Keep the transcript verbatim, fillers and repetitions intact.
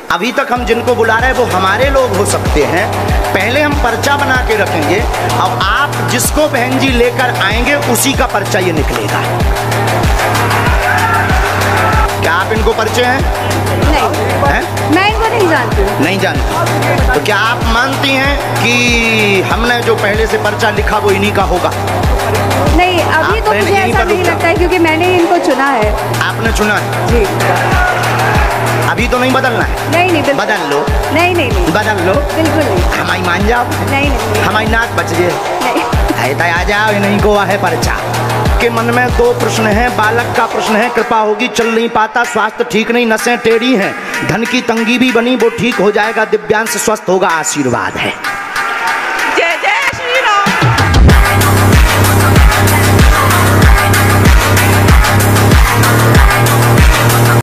अभी तक हम जिनको बुला रहे हैं वो हमारे लोग हो सकते हैं। पहले हम पर्चा बना के रखेंगे, अब आप जिसको बहन जी लेकर आएंगे उसी का पर्चा ये निकलेगा। क्या आप इनको परिचय हैं? नहीं है? मैं इनको नहीं जानती। नहीं जानती। तो क्या आप मानती हैं कि हमने जो पहले से पर्चा लिखा वो इन्हीं का होगा? नहीं, अभी तो मुझे ऐसा नहीं लगता है क्योंकि मैंने इनको चुना है। आपने चुना है? जी। अभी तो नहीं बदलना है? नहीं नहीं, बदल लो। नहीं नहीं नहीं, बदल लो। बिल्कुल नहीं। हमारी मान जाओ। नहीं नहीं, हमारी नाक बच गए। नहीं। आ जाओ, नहीं गोवा है पर्चा। के मन में दो प्रश्न हैं, बालक का प्रश्न है, कृपा होगी चल नहीं पाता, स्वास्थ्य ठीक नहीं, नसें टेढ़ी हैं, धन की तंगी भी बनी वो ठीक हो जाएगा, दिव्यांश स्वस्थ होगा, आशीर्वाद है।